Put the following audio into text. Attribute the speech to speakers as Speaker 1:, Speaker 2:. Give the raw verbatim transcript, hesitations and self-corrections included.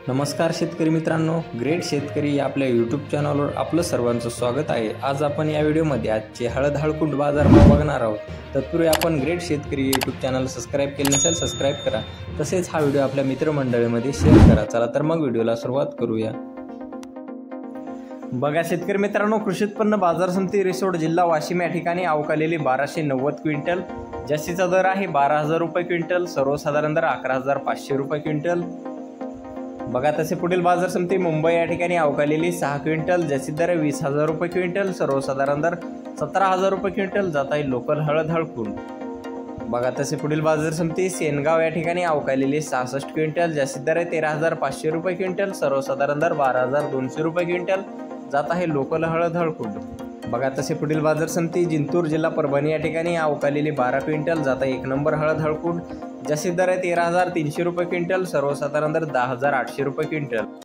Speaker 1: नमस्कार शेतकरी मित्रांनो, ग्रेट शेतकरी या आपल्या यूट्यूब चॅनलवर आपलं सर्वांचं स्वागत आहे। आज आपण या व्हिडिओमध्ये आजचे हळद हळकुंड बाजारभाव बघणार आहोत। तत्पूर्वी आपण ग्रेट शेतकरी यूट्यूब चॅनल सबस्क्राइब केले नसेल सबस्क्राइब करा, तसेच हा व्हिडिओ आपल्या मित्रमंडळीमध्ये शेअर करा। चला तर मग व्हिडिओला सुरुवात करूया। बघा शेतकरी मित्रांनो, कृषी उत्पन्न बाजार समिती रिसोड जिल्हा वाशिम या ठिकाणी अवकालेली बाराशे नव्वद क्विंटल, जास्तीचा दर आहे बारा हजार रुपये क्विंटल, सर्वसाधारण दर अकरा हजार पाचशे रुपये क्विंटल। बघा तसे पुढील बाजार समिती मुंबई या ठिकाणी अवकालेली सहा क्विंटल, जास्तीत दर वीस हजार रुपये क्विंटल, सर्वसाधारण दर सतरा हजार रुपये क्विंटल, जात आहे लोकल हळद हळकुंड। बघा तसे पुढील बाजार समिती सेनगाव या ठिकाणी अवकालेली सहासष्ट क्विंटल, जास्तीत दर तेरा हजार पाचशे रुपये क्विंटल, सर्वसाधारण दर बारा हजार दोनशे रुपये क्विंटल, जात आहे लोकल हळद हळकुंड। बघा तसे पुढील बाजार समिती जिंतूर जिल्हा परभणी या ठिकाणी अवकालेली बारा क्विंटल, जात आहे एक नंबर हळद हळकुंड, जास्तीत दर आहे तेरा हजार तीनशे रुपये क्विंटल, सर्वसाधारण दर दहा हजार आठशे रुपये क्विंटल।